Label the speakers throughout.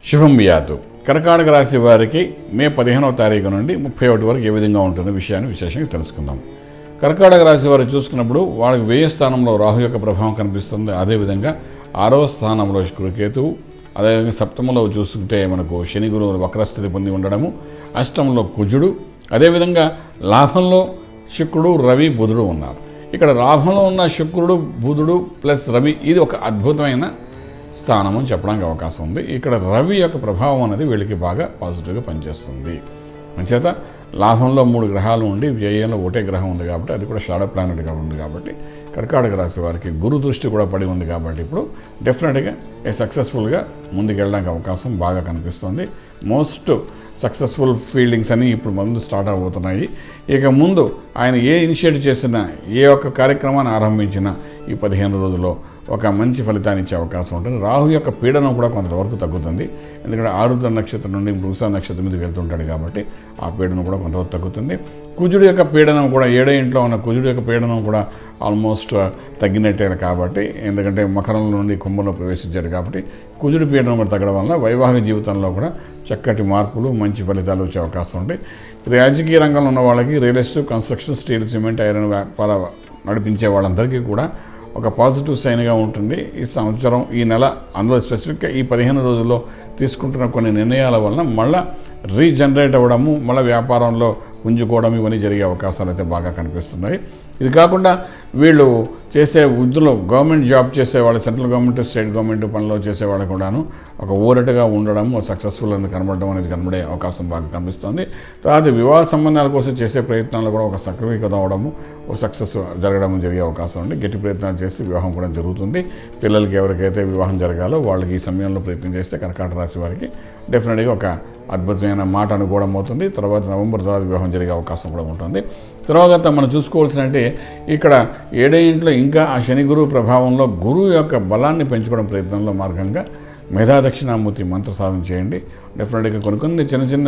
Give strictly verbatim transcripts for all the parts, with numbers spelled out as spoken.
Speaker 1: శుభం బియాతు. కర్కాటక రాశి వారికి మే పదిహేనవ తారీఖు నుండి ముప్పై ఒకటి వరకు ఏ విధంగా ఉంటున్న విషయాన్ని విశేషంగా తెలుసుకుందాం. కర్కాటక రాశి వారు చూసుకున్నప్పుడు వాళ్ళకి వ్యయ స్థానంలో రాహు యొక్క ప్రభావం కనిపిస్తుంది. అదేవిధంగా ఆరవ స్థానంలో కేతువు, అదేవిధంగా సప్తమంలో చూసుకుంటే మనకు శని గురువులు వక్రస్థితి పొంది ఉండడము, అష్టమంలో కుజుడు, అదేవిధంగా లాభంలో శుక్రుడు, రవి, బుధుడు ఉన్నారు. ఇక్కడ లాభంలో ఉన్న శుక్రుడు, బుధుడు ప్లస్ రవి ఇది ఒక అద్భుతమైన స్థానం అని చెప్పడానికి అవకాశం ఉంది. ఇక్కడ రవి యొక్క ప్రభావం అనేది వీళ్ళకి బాగా పాజిటివ్గా పనిచేస్తుంది. అంచేత లాభంలో మూడు గ్రహాలు ఉండి వ్యయంలో ఒకటే గ్రహం ఉంది కాబట్టి అది కూడా షాడో ప్లానెట్గా ఉంది కాబట్టి కర్కాటక రాశి వారికి గురు దృష్టి కూడా పడి ఉంది కాబట్టి ఇప్పుడు డెఫినెట్గా ఏ సక్సెస్ఫుల్గా ముందుకెళ్ళడానికి అవకాశం బాగా కనిపిస్తుంది. మోస్ట్ సక్సెస్ఫుల్ ఫీల్డింగ్స్ అని ఇప్పుడు ముందు స్టార్ట్ అవబోతున్నాయి. ఇక ముందు ఆయన ఏ ఇనిషియేట్ చేసినా, ఏ ఒక్క కార్యక్రమాన్ని ఆరంభించినా ఈ పదిహేను రోజుల్లో ఒక మంచి ఫలితాన్ని ఇచ్చే అవకాశం ఉంటుంది. రాహు యొక్క పీడనం కూడా కొంతవరకు తగ్గుతుంది. ఎందుకంటే ఆరుద్ర నక్షత్రం నుండి మృగశిర నక్షత్రం మీదకి వెళ్తుంటాడు కాబట్టి ఆ పీడనం కూడా కొంతవరకు తగ్గుతుంది. కుజుడు యొక్క పీడనం కూడా ఏడో ఇంట్లో ఉన్న కుజుడు యొక్క పీడనం కూడా ఆల్మోస్ట్ తగ్గినట్టే కాబట్టి, ఎందుకంటే మకరం నుండి కుంభంలో ప్రవేశించాడు కాబట్టి కుజుడు పీడనం కూడా తగ్గడం వల్ల వైవాహిక జీవితంలో కూడా చక్కటి మార్పులు, మంచి ఫలితాలు వచ్చే అవకాశం ఉంటాయి. రాజకీయ రంగంలో ఉన్న వాళ్ళకి real estate, construction, steel, cement, iron వ్యాపార నడిపించే వాళ్ళందరికీ కూడా ఒక పాజిటివ్ సైన్గా ఉంటుంది ఈ సంవత్సరం, ఈ నెల. అందులో స్పెసిఫిక్గా ఈ పదిహేను రోజుల్లో తీసుకుంటున్న కొన్ని నిర్ణయాల వలన మళ్ళీ రీజనరేట్ అవ్వడము, మళ్ళీ వ్యాపారంలో పుంజుకోవడం ఇవన్నీ జరిగే అవకాశాలు అయితే బాగా కనిపిస్తున్నాయి. ఇది కాకుండా వీళ్ళు చేసే వృద్ధులు, గవర్నమెంట్ జాబ్ చేసే వాళ్ళు, సెంట్రల్ గవర్నమెంట్, స్టేట్ గవర్నమెంట్ పనిలో చేసే వాళ్ళు కూడాను ఒక ఊరటగా ఉండడం, సక్సెస్ఫుల్ అని కనబడడం అనేది కనబడే అవకాశం బాగా కనిపిస్తుంది. తర్వాత వివాహ సంబంధాల కోసం చేసే ప్రయత్నాలు కూడా ఒక సక్రమీకృతం అవడము, ఒక సక్సెస్ జరగడం జరిగే అవకాశం ఉంది. గట్టి ప్రయత్నాలు చేసి వివాహం కూడా జరుగుతుంది. పిల్లలకి ఎవరికైతే వివాహం జరగాలో వాళ్ళకి ఈ సమయంలో ప్రయత్నం చేస్తే కర్కాటక రాశి వారికి డెఫినెట్గా ఒక అద్భుతమైన మాట అనుకోవడం అవుతుంది. తర్వాత నవంబర్ తర్వాత వివాహం జరిగే అవకాశం కూడా ఉంటుంది. తర్వాత మనం చూసుకోవాల్సినంటే ఇక్కడ ఏడో ఇంట్లో ఇంకా ఆ శని గురువు ప్రభావంలో గురువు యొక్క బలాన్ని పెంచుకోవడం ప్రయత్నంలో మార్గంగా మేధా దక్షిణామూర్తి మంత్ర సాధన చేయండి. డెఫినెట్గా కొన్ని కొన్ని చిన్న చిన్న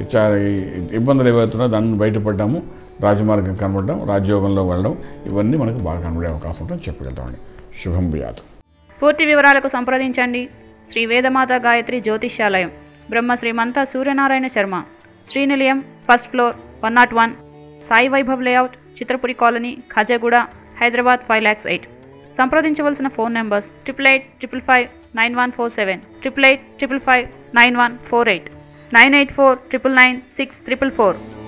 Speaker 1: ఇబ్బందులు ఏవైతున్నాయో దాన్ని బయటపడ్డాము, రాజమార్గం కనబడడం, రాజయోగంలో వెళ్ళడం ఇవన్నీ మనకు బాగా కనబడే అవకాశం ఉంటుందని చెప్పగలుగుతామండి. శుభం బియాతు.
Speaker 2: పూర్తి వివరాలకు సంప్రదించండి Shri Vedamata Gayatri Jyotishyalayam, Brahma Srimantha Suryanarayana Sharma, Srinilayam, first floor, one nought one, Sai Vaibhav layout, Chitrapuri colony, Khajaguda, Hyderabad five lakhs eight. సంప్రదించవలసిన phone numbers triple eight triple five nine one four seven, triple eight triple five nine one four eight, nine eight four triple nine six triple four.